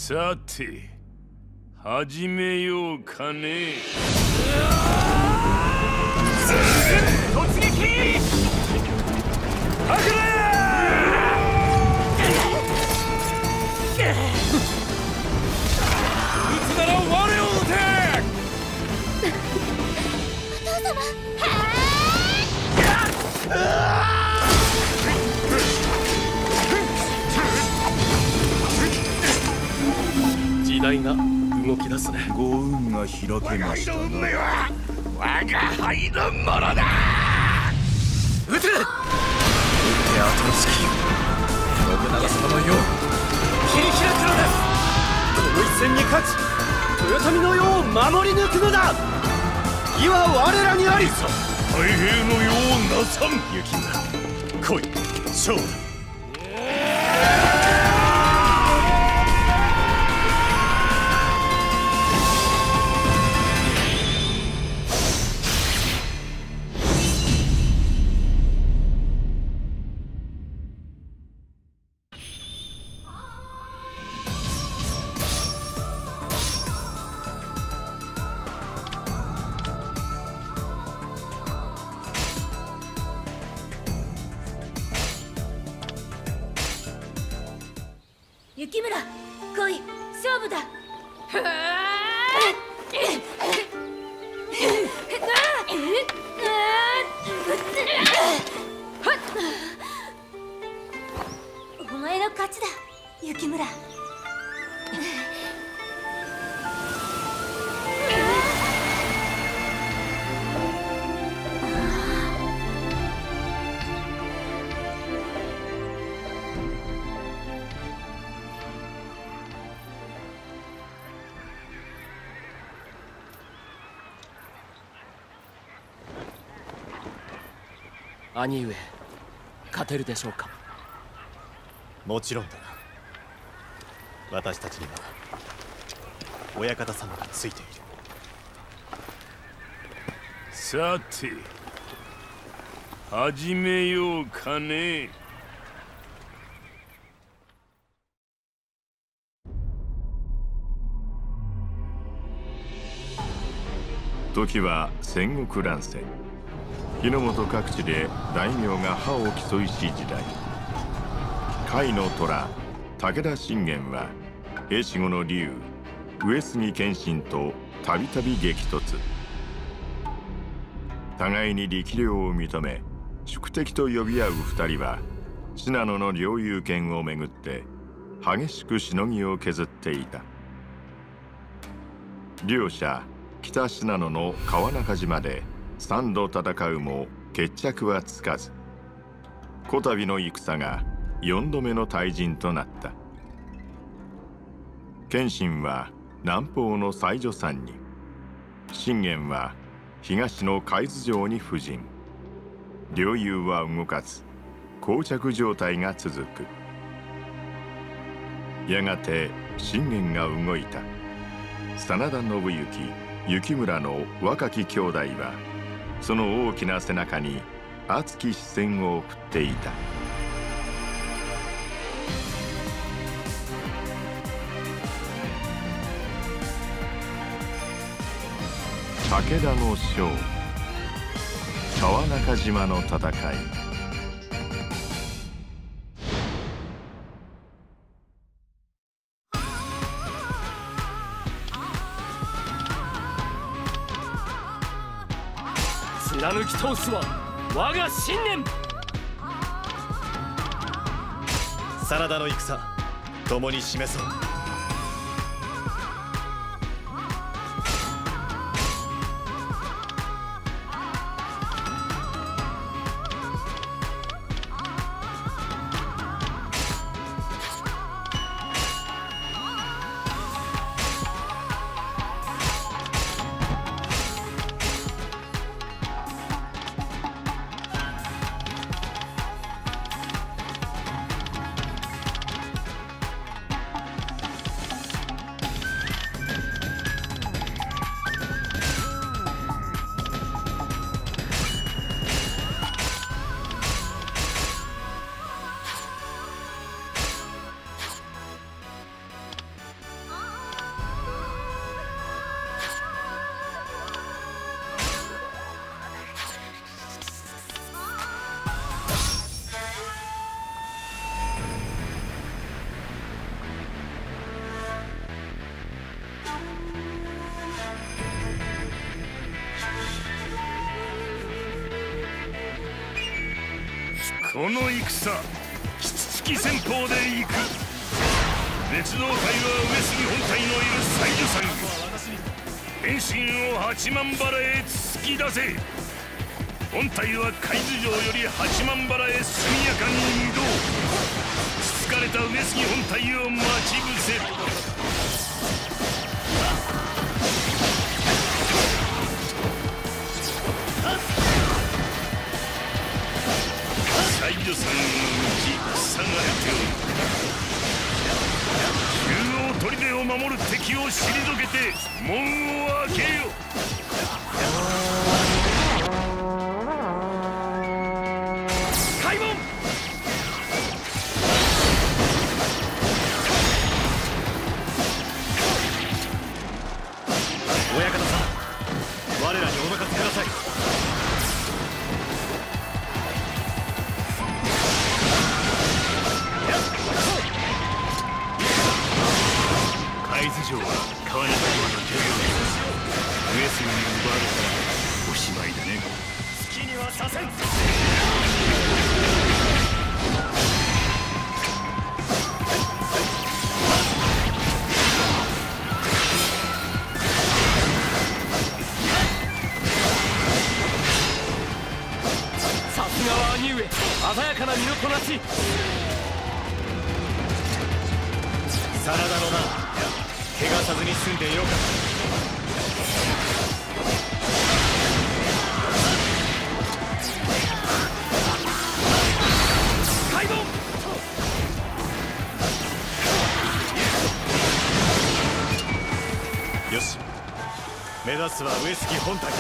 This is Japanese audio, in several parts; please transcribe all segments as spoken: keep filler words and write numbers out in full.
さて始めようかね。突撃！はぐれ！撃つなら我を撃て！ お父様。 時代が動き出すね。 ご運が開けましたな。 運命は我が輩のものだ。 撃て！手後の隙信長様の世を切り開くのです。この一戦に勝ち豊臣の世を守り抜くのだ。義は我らにあり。 太平の世をなさん。 雪村来い、勝負だ。 雪村、来い、勝負だ。お前の勝ちだ、雪村。 兄上、勝てるでしょうか。 もちろんだ。私たちには親方様がついている。 さて始めようかね。時は戦国乱世。日の本各地で大名が覇を競いし時代。甲斐の虎武田信玄は平子後の龍上杉謙信とたびたび激突。互いに力量を認め宿敵と呼び合う二人は信濃の領有権をめぐって激しくしのぎを削っていた。両者北信濃の川中島で三度戦うも決着はつかず、こたびの戦が四度目の大陣となった。謙信は南方の西条山に、信玄は東の海津城に布陣。領有は動かず膠着状態が続く。やがて信玄が動いた。真田信行、雪村の若き兄弟はその大きな背中に熱き視線を送っていた。武田の将、川中島の戦い。 貫き通すは我が信念。 真田の戦、共に示そう。 この戦キツツキ戦法で行く。別動隊は上杉本隊のいる西女山遠心を八幡原へ突き出せ。本隊は海津城より八幡原へ速やかに移動。つつかれた上杉本隊を待ち伏せる。西女山の道塞がれておる。中央砦を守る敵を退けて門を開けよ。開門。 親方さん、我らにお任せください。 海津城は川中島の漁業です。上杉に奪われたらおしまいだね。 好きにはさせん。さすがは兄上、鮮やかな身のこなし。 真田のな、怪我さずに済んでよかった。 開門。 よし、目指すは上杉本隊。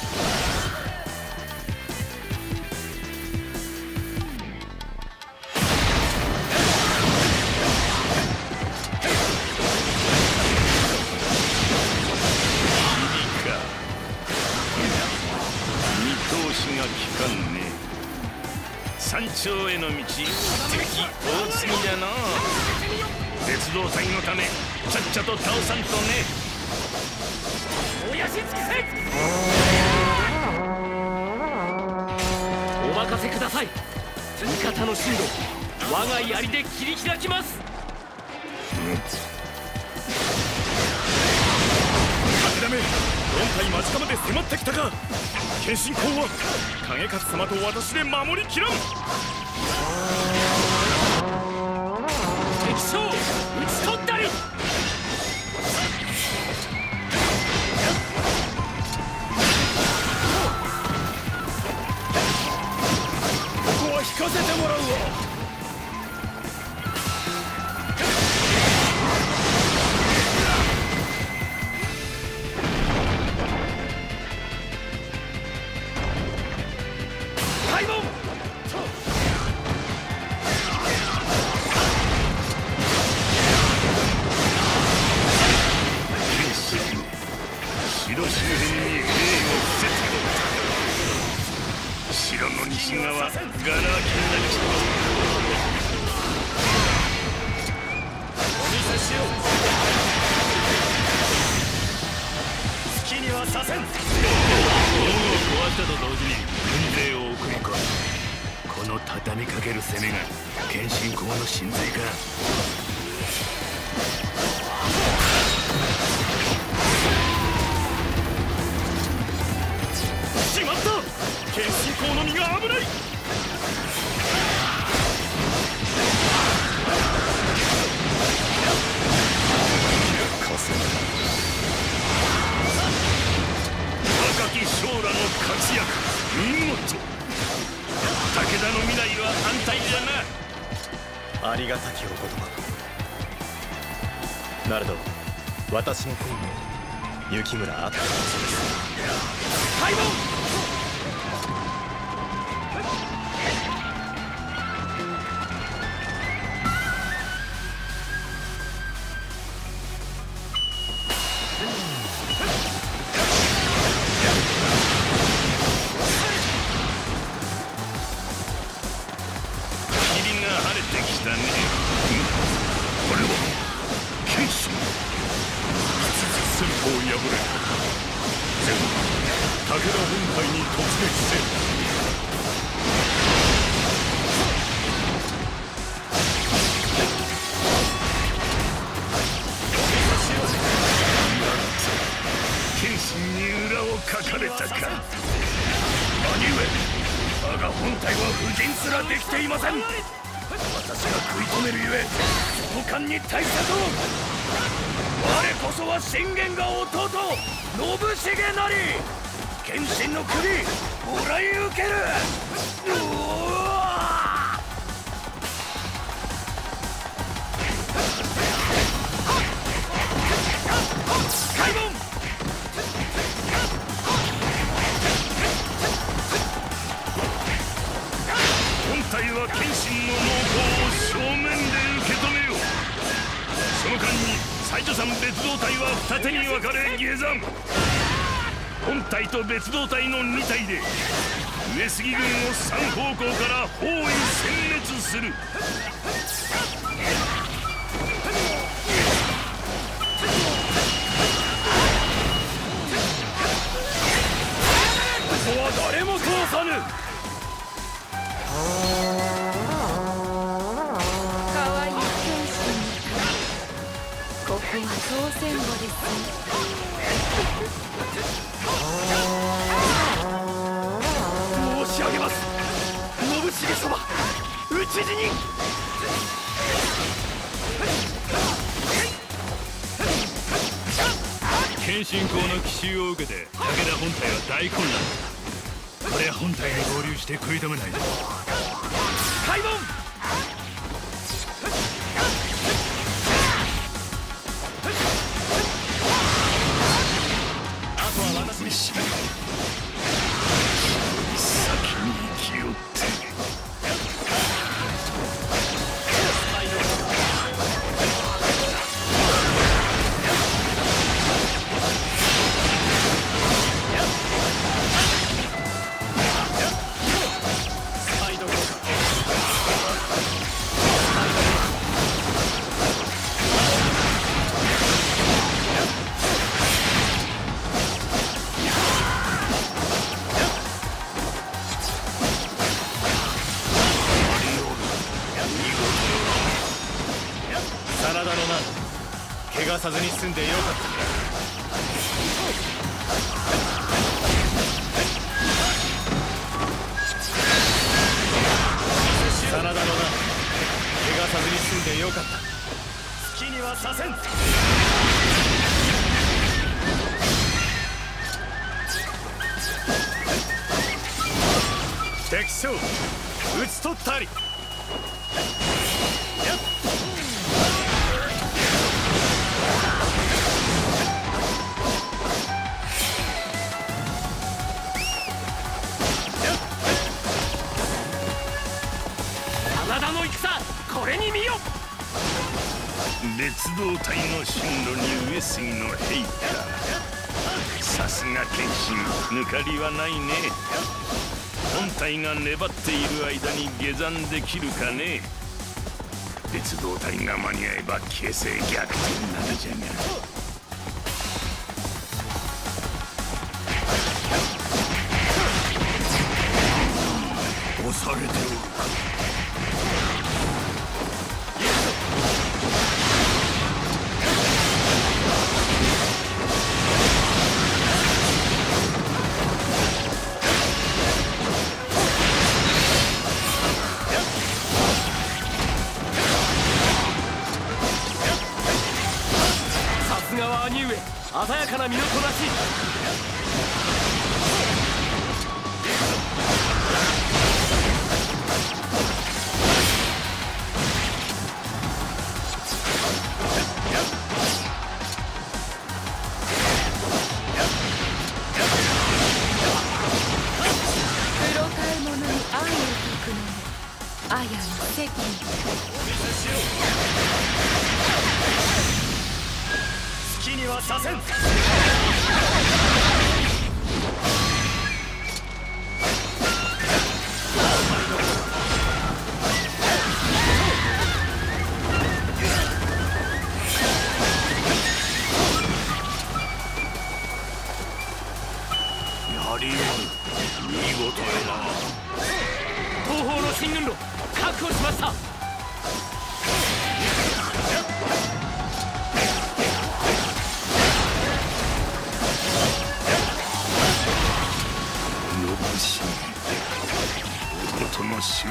山頂への道、敵多すぎじゃな。別動隊のためちゃっちゃと倒さんとね。 おやしつきせ。お任せください。味方の進路、我が槍で切り開きます。 武田め、本隊間近まで迫ってきたか。謙信公は景勝様と私で守りきらん。 敵将討ち取ったり。 ここは引かせてもらうわ。西側ガラ空きになりそう。 お見せしよう。好きにはさせん。門を壊したと同時に軍勢を送り込む。この畳みかける攻めが謙信公の神髄か。 しまった。謙信公の身が危ない。若き将らの活躍見事。武田の未来は安泰じゃな。 ありがたきお言葉。なると私の今後雪村あったのです。 開門。 武田本隊に突撃せ。 かれたか。兄上、我が本体は布陣すらできていません。私が食い止めるゆえその間に対策を。我こそは信玄が弟信繁なり。謙信の首もらい受ける。うわ開門。本体は謙信の猛攻を正面で受け止めよう。その間に妻女山別動隊は二手に分かれ下山。本体と別動隊のに体で上杉軍を三方向から包囲殲滅する。ここは誰も通さぬ。 可愛い剣士にここは当選後です。 申し上げます、信繁様、討ち死に。 謙信公の奇襲を受けて武田本体は大混乱。これは本体に合流して食い止めないと。 開門。あとは私に。 先に生きよって。 真田のな、怪我さずに済んでよかった。真田のな、怪我さずに済んでよかった。 好きにはさせん。 敵将討ち取ったり。 真田の戦、これに見よ。 別動隊の進路に上杉の兵か。さすが謙信、抜かりはないね。本体が粘っている間に下山できるかね。別動隊が間に合えば形勢逆転なるじゃが。押されておるか。 さすがは兄上、鮮やかな身のこなし。 黒買い物に愛を解くのもあやの責任。 好きにはさせん。 やりよる。見事よな。 東方の進軍路確保しました。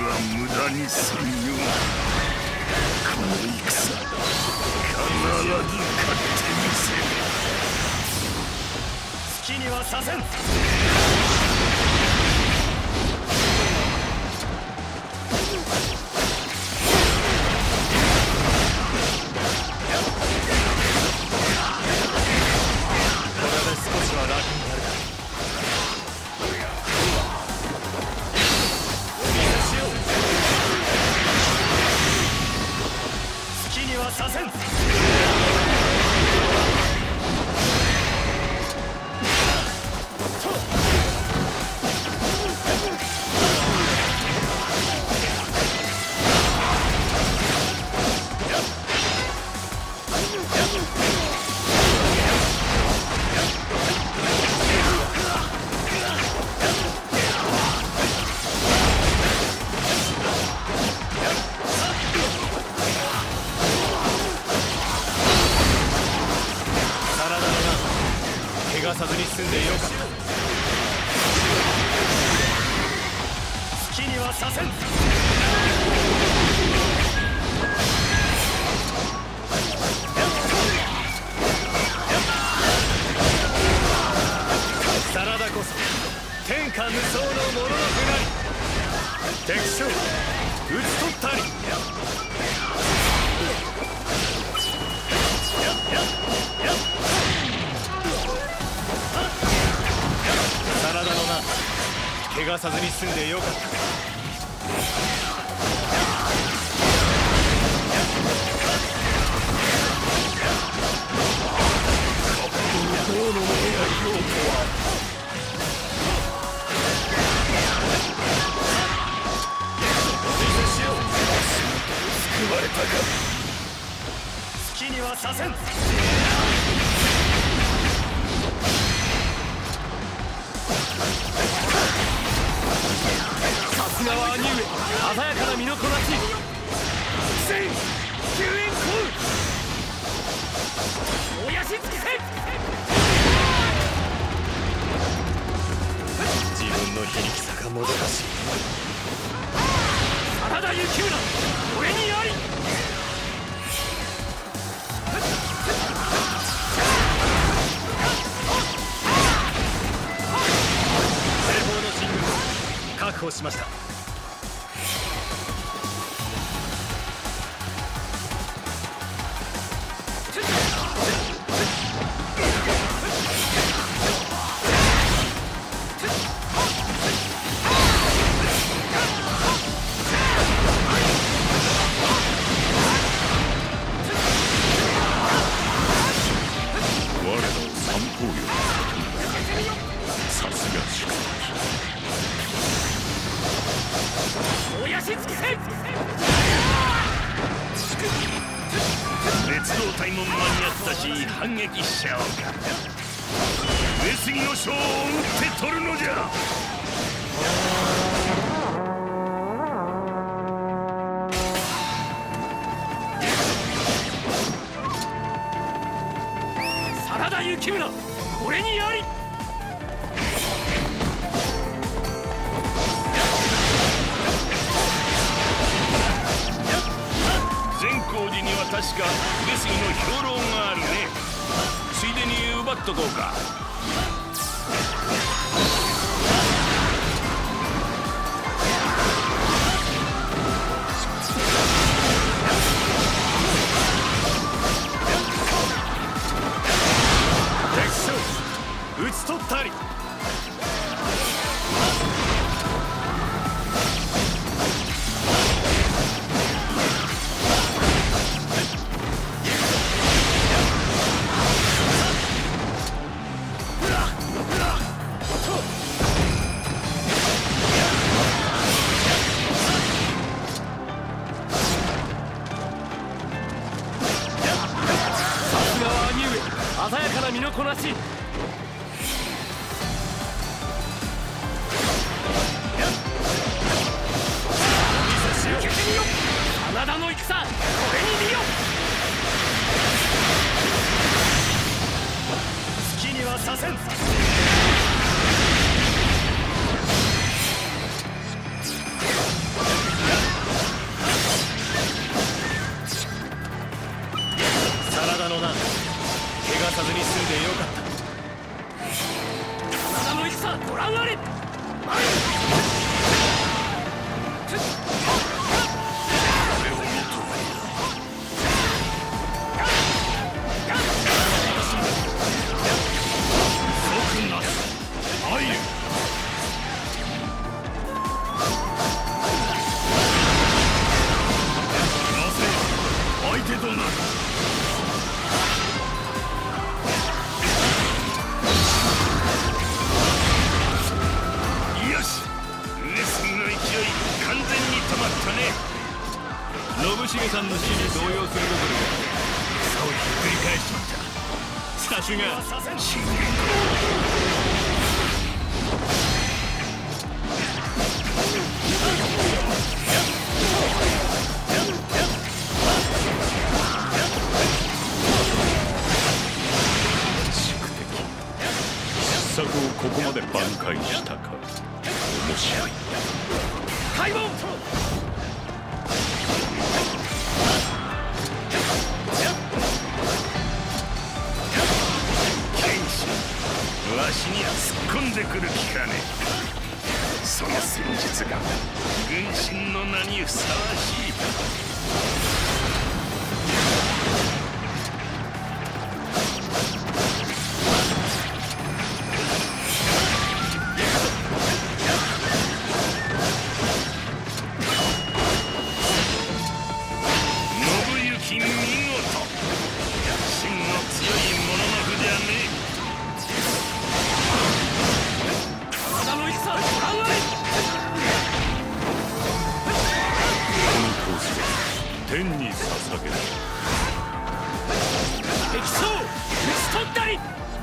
は無駄にせんよ。この戦必ず勝ってみせる。 好きにはさせん。さずに済んでよかった。好きにはさせん。サラダこそ天下無双のもののふなり。敵将討ち取ったり。サラダのな、怪我さずに済んでよかった。どうのものがいようとは。しよう。救われたか。好きにはさせん。さすがは兄上、鮮やかな身のこなし。全救援コール。おやしつけせ。自分の非力さがもどかしい。真田幸村、俺にあり。確保しました。 我の三方よ。さすがしかおやしつけせ。 別動隊も間に合ったし、反撃しちゃおうか。上杉の将を撃って取るのじゃ。 真田幸村、俺にあり。 確か上杉の兵糧があるね。ついでに奪っとこうか。 敵将討ち取ったり。鮮やかな身のこなし。真田の戦、これに見よ。好きにはさせん。 さご覧あれ。 信繁さんの死に動揺するどころか差をひっくり返しちまった。さすが信玄宿敵失策をここまで挽回したか。面白い。 開門。 わしには突っ込んでくる気かね。その戦術が軍神の名にふさわしい。信行見事。真の強い者の筆はねえ。天に捧げる。 敵将討ち取ったり。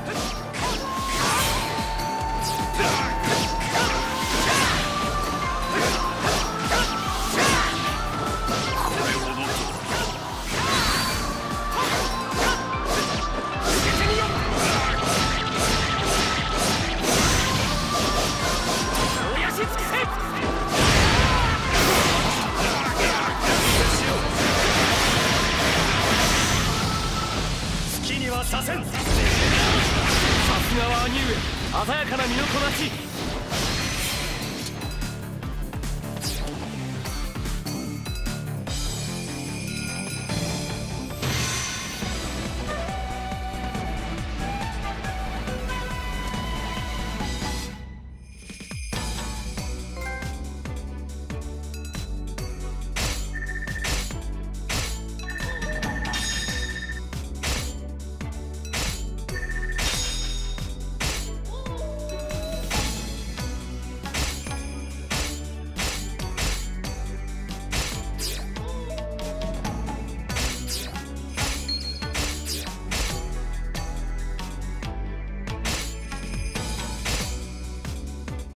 これほどとおやしつけせ。させん。さすがは兄上、鮮やかな身のこなし。